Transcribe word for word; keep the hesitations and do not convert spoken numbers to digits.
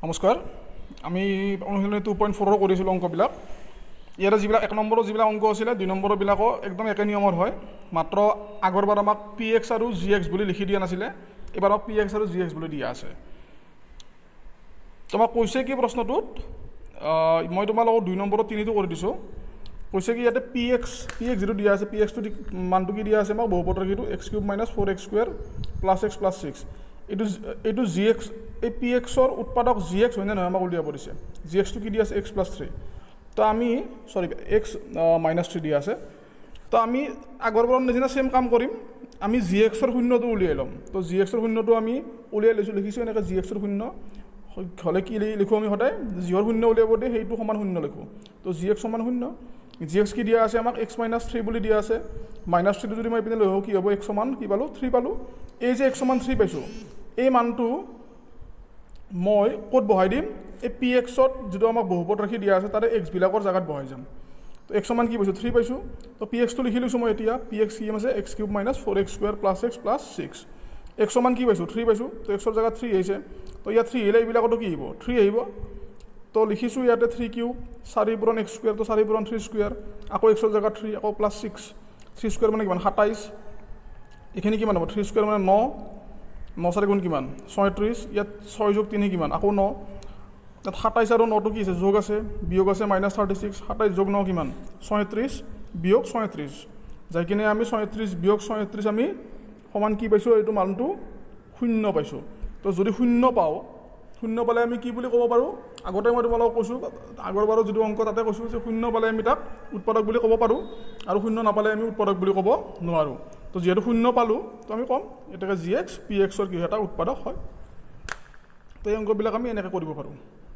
নমস্কাৰ আমি অনুশীলনী টু পইণ্ট ফ'ৰৰ কৰিছিলোঁ অংকবিলাক ইয়াৰে যিবিলাক এক নম্বৰৰ যিবিলাক অংক আছিলে দুই নম্বৰবিলাকো একদম একে নিয়মৰ হয় মাত্ৰ আগৰবাৰ আমাক পি এক্স আৰু জি এক্স বুলি লিখি দিয়া নাছিলে এইবাৰ আমাক পি এক্স আৰু জি এক্স বুলি দিয়া আছে তোমাক কৈছে কি প্ৰশ্নটোত মই তোমালোকক দুই নম্বৰত তিনিটো কৰি দিছোঁ কৈছে কি ইয়াতে পি এক্স পি এক্স যিটো দিয়া আছে পি এক্সটো মানটো কি দিয়া আছে আমাক বহুপদৰ কিটো X cube minus four X square plus X plus six এইটো এইটো জি এক্স এই পি এক্সৰ উৎপাদক জি এক্স হয়নে নহয় আমাক উলিয়াব দিছে জি এক্সটো কি দিয়া আছে এক্স প্লাছ থ্ৰী তো আমি চৰি এক্স মাইনাছ থ্ৰী দিয়া আছে তো আমি আগৰবাৰৰ নিচিনা সেম কাম কৰিম আমি জি এক্সৰ শূন্যটো উলিয়াই ল'ম তো জি এক্সৰ শূন্যটো আমি উলিয়াই লৈছোঁ লিখিছোঁ এনেকৈ জি এক্সৰ শূন্য হ'লে কি লিখোঁ আমি সদায় জিৰ শূন্য উলিয়াব দিয়ে সেইটো সমান শূন্য লিখোঁ তো জি এক্স সমান শূন্য জি এক্স কি দিয়া আছে আমাক এক্স মাইনাছ থ্ৰী বুলি দিয়া আছে মাইনাছ থ্ৰীটো যদি মই এইপিনে লৈ আহোঁ কি হ'ব এক্স সমান কি পালোঁ থ্ৰী পালোঁ এই যে এক্স সমান থ্ৰী পাইছোঁ এই মানটো মই ক'ত বহাই দিম এই পি এক্সত যিটো আমাক বহুপদ ৰাখি দিয়া আছে তাতে এক্সবিলাকৰ জেগাত বহাই যাম তো এক্স সমান কি পাইছোঁ থ্ৰী পাইছোঁ তো পি এক্সটো লিখি লৈছোঁ মই এতিয়া পি এক্স কি আছে X cube minus four X square plus X plus six X সমান কি পাইছোঁ থ্ৰী পাইছোঁ তো এক্সৰ জেগাত থ্ৰী আহিছে তো ইয়াত থ্ৰী আহিলে এইবিলাকতো কি আহিব থ্ৰী আহিব তো লিখিছোঁ ইয়াতে থ্ৰী কিউব চাৰি পূৰণ এক্স স্কুৱেৰ তো চাৰি পূৰণ থ্ৰী স্কুৱেৰ আকৌ এক্সৰ জেগাত থ্ৰী আকৌ প্লাছ ছিক্স থ্ৰী স্কুৱেৰ মানে কিমান সাতাইছ এইখিনি কিমান হ'ব থ্ৰী স্কুৱেৰ মানে ন ন চাৰি গুণ কিমান ছয়ত্ৰিছ ইয়াত ছয় যোগ তিনি কিমান আকৌ ন ইয়াত সাতাইছ আৰু নটো কি আছে যোগ আছে বিয়োগ আছে মাইনাছ থাৰ্টি ছিক্স সাতাইছ যোগ ন কিমান ছয়ত্ৰিছ বিয়োগ ছয়ত্ৰিছ যাই কিনে আমি ছয়ত্ৰিছ বিয়োগ ছয়ত্ৰিছ আমি সমান কি পাইছোঁ এইটো মানটো শূন্য পাইছোঁ তো যদি শূন্য পাওঁ শূন্য পালে আমি কি বুলি ক'ব পাৰোঁ আগতে মই তোমালোকক কৈছোঁ আগৰবাৰৰ যিটো অংক তাতে কৈছোঁ যে শূন্য পালে আমি তাক উৎপাদক বুলি ক'ব পাৰোঁ আৰু শূন্য নাপালে আমি উৎপাদক বুলি ক'ব নোৱাৰোঁ তো যিহেতু শূন্য পালোঁ তো আমি ক'ম এটাকে জি এক্স পি এক্সৰ কি এটা উৎপাদক হয় তো এই অংকবিলাক আমি এনেকৈ কৰিব পাৰোঁ